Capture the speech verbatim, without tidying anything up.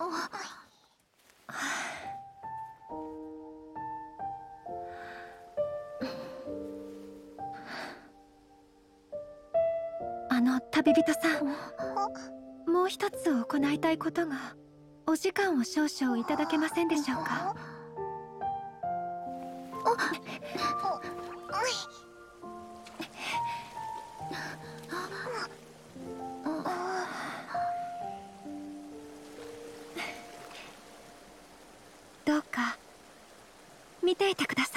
あの旅人さん、もう一つ行いたいことが。お時間を少々いただけませんでしょうか。どうか見ていてください。